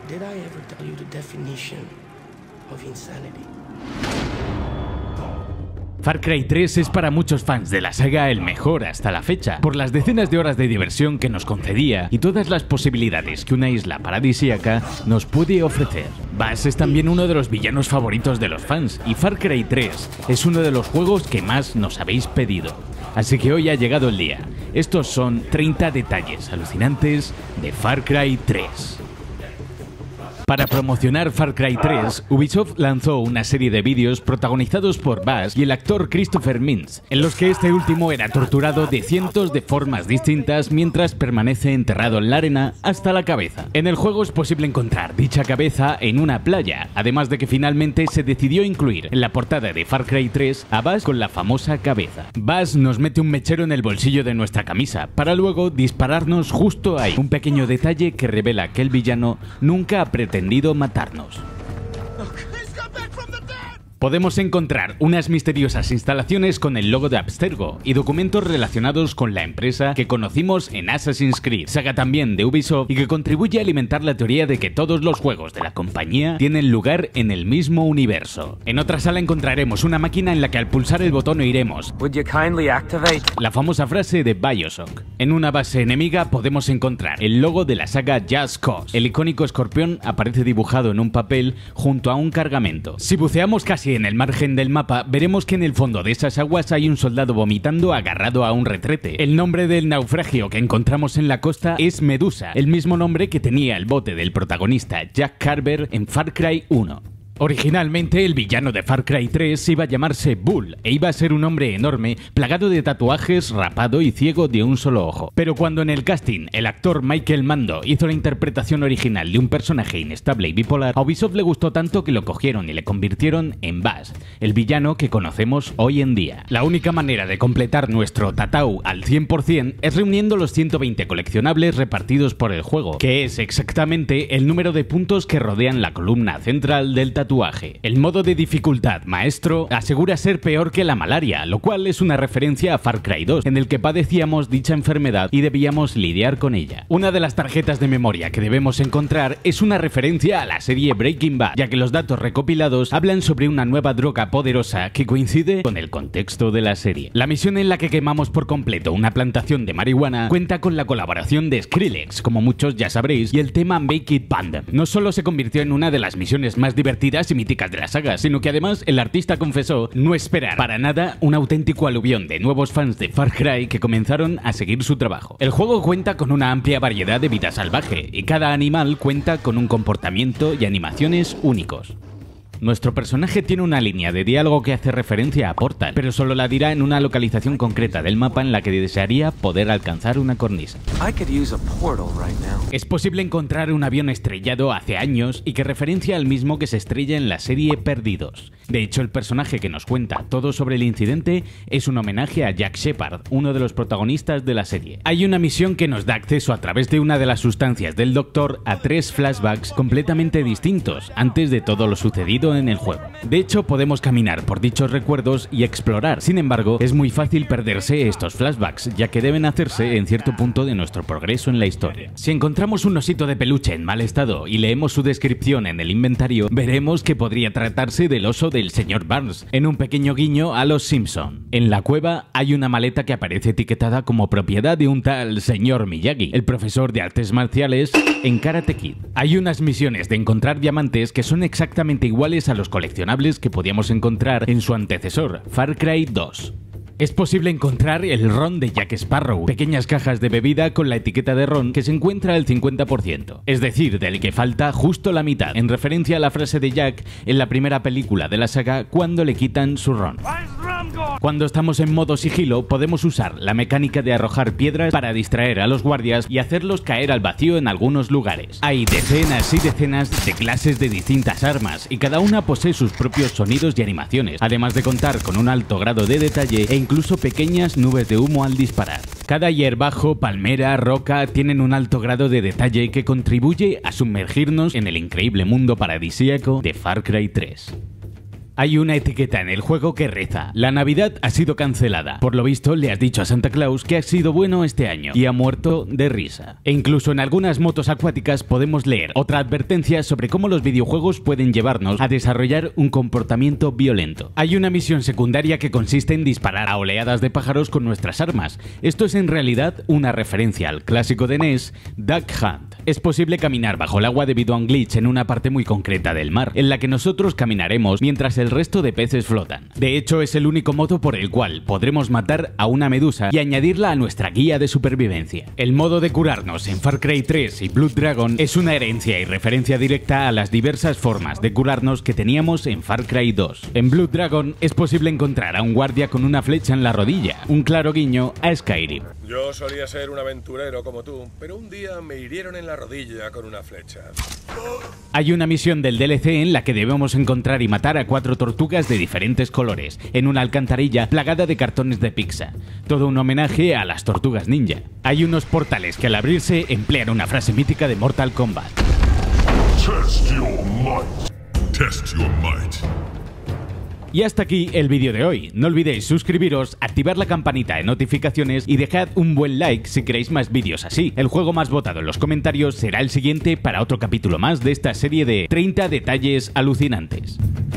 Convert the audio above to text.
Did I ever tell you the definition of insanity? Far Cry 3 es para muchos fans de la saga el mejor hasta la fecha, por las decenas de horas de diversión que nos concedía y todas las posibilidades que una isla paradisíaca nos puede ofrecer. Bass es también uno de los villanos favoritos de los fans, y Far Cry 3 es uno de los juegos que más nos habéis pedido. Así que hoy ha llegado el día. Estos son 30 detalles alucinantes de Far Cry 3. Para promocionar Far Cry 3, Ubisoft lanzó una serie de vídeos protagonizados por Bass y el actor Christopher Mintz, en los que este último era torturado de cientos de formas distintas mientras permanece enterrado en la arena hasta la cabeza. En el juego es posible encontrar dicha cabeza en una playa, además de que finalmente se decidió incluir en la portada de Far Cry 3 a Bass con la famosa cabeza. Bass nos mete un mechero en el bolsillo de nuestra camisa, para luego dispararnos justo ahí, un pequeño detalle que revela que el villano nunca ha pretendido matarnos. Podemos encontrar unas misteriosas instalaciones con el logo de Abstergo y documentos relacionados con la empresa que conocimos en Assassin's Creed, saga también de Ubisoft y que contribuye a alimentar la teoría de que todos los juegos de la compañía tienen lugar en el mismo universo. En otra sala encontraremos una máquina en la que al pulsar el botón oiremos la famosa frase de BioShock. En una base enemiga podemos encontrar el logo de la saga Just Cause. El icónico escorpión aparece dibujado en un papel junto a un cargamento. Si buceamos casi en el margen del mapa, veremos que en el fondo de esas aguas hay un soldado vomitando agarrado a un retrete. El nombre del naufragio que encontramos en la costa es Medusa, el mismo nombre que tenía el bote del protagonista Jack Carver en Far Cry 1. Originalmente, el villano de Far Cry 3 iba a llamarse Bull e iba a ser un hombre enorme, plagado de tatuajes, rapado y ciego de un solo ojo. Pero cuando en el casting el actor Michael Mando hizo la interpretación original de un personaje inestable y bipolar, a Ubisoft le gustó tanto que lo cogieron y le convirtieron en Bass, el villano que conocemos hoy en día. La única manera de completar nuestro tatau al 100% es reuniendo los 120 coleccionables repartidos por el juego, que es exactamente el número de puntos que rodean la columna central del tatuaje. El modo de dificultad maestro asegura ser peor que la malaria, lo cual es una referencia a Far Cry 2, en el que padecíamos dicha enfermedad y debíamos lidiar con ella. Una de las tarjetas de memoria que debemos encontrar es una referencia a la serie Breaking Bad, ya que los datos recopilados hablan sobre una nueva droga poderosa que coincide con el contexto de la serie. La misión en la que quemamos por completo una plantación de marihuana cuenta con la colaboración de Skrillex, como muchos ya sabréis, y el tema Make It Band. No solo se convirtió en una de las misiones más divertidas y míticas de la saga, sino que además el artista confesó no esperar para nada un auténtico aluvión de nuevos fans de Far Cry que comenzaron a seguir su trabajo. El juego cuenta con una amplia variedad de vida salvaje y cada animal cuenta con un comportamiento y animaciones únicos. Nuestro personaje tiene una línea de diálogo que hace referencia a Portal, pero solo la dirá en una localización concreta del mapa en la que desearía poder alcanzar una cornisa. Es posible encontrar un avión estrellado hace años y que referencia al mismo que se estrella en la serie Perdidos. De hecho, el personaje que nos cuenta todo sobre el incidente es un homenaje a Jack Shepard, uno de los protagonistas de la serie. Hay una misión que nos da acceso a través de una de las sustancias del Doctor a 3 flashbacks completamente distintos antes de todo lo sucedido en el juego. De hecho, podemos caminar por dichos recuerdos y explorar. Sin embargo, es muy fácil perderse estos flashbacks, ya que deben hacerse en cierto punto de nuestro progreso en la historia. Si encontramos un osito de peluche en mal estado y leemos su descripción en el inventario, veremos que podría tratarse del oso del señor Barnes, en un pequeño guiño a los Simpson. En la cueva hay una maleta que aparece etiquetada como propiedad de un tal señor Miyagi, el profesor de artes marciales en Karate Kid. Hay unas misiones de encontrar diamantes que son exactamente iguales a los coleccionables que podíamos encontrar en su antecesor, Far Cry 2. Es posible encontrar el ron de Jack Sparrow, pequeñas cajas de bebida con la etiqueta de ron que se encuentra al 50%, es decir, del que falta justo la mitad, en referencia a la frase de Jack en la primera película de la saga cuando le quitan su ron. Cuando estamos en modo sigilo, podemos usar la mecánica de arrojar piedras para distraer a los guardias y hacerlos caer al vacío en algunos lugares. Hay decenas y decenas de clases de distintas armas y cada una posee sus propios sonidos y animaciones, además de contar con un alto grado de detalle e incluso pequeñas nubes de humo al disparar. Cada hierbajo, palmera, roca tienen un alto grado de detalle que contribuye a sumergirnos en el increíble mundo paradisíaco de Far Cry 3. Hay una etiqueta en el juego que reza: la Navidad ha sido cancelada. Por lo visto, le has dicho a Santa Claus que ha sido bueno este año y ha muerto de risa. E incluso en algunas motos acuáticas podemos leer otra advertencia sobre cómo los videojuegos pueden llevarnos a desarrollar un comportamiento violento. Hay una misión secundaria que consiste en disparar a oleadas de pájaros con nuestras armas. Esto es en realidad una referencia al clásico de NES, Duck Hunt. Es posible caminar bajo el agua debido a un glitch en una parte muy concreta del mar, en la que nosotros caminaremos mientras el resto de peces flotan. De hecho, es el único modo por el cual podremos matar a una medusa y añadirla a nuestra guía de supervivencia. El modo de curarnos en Far Cry 3 y Blood Dragon es una herencia y referencia directa a las diversas formas de curarnos que teníamos en Far Cry 2. En Blood Dragon es posible encontrar a un guardia con una flecha en la rodilla, un claro guiño a Skyrim. Yo solía ser un aventurero como tú, pero un día me hirieron en la rodilla con una flecha. Hay una misión del DLC en la que debemos encontrar y matar a 4 tortugas de diferentes colores, en una alcantarilla plagada de cartones de pizza. Todo un homenaje a las tortugas ninja. Hay unos portales que al abrirse emplean una frase mítica de Mortal Kombat. Test your might. Test your might. Y hasta aquí el vídeo de hoy. No olvidéis suscribiros, activar la campanita de notificaciones y dejad un buen like si queréis más vídeos así. El juego más votado en los comentarios será el siguiente para otro capítulo más de esta serie de 30 detalles alucinantes.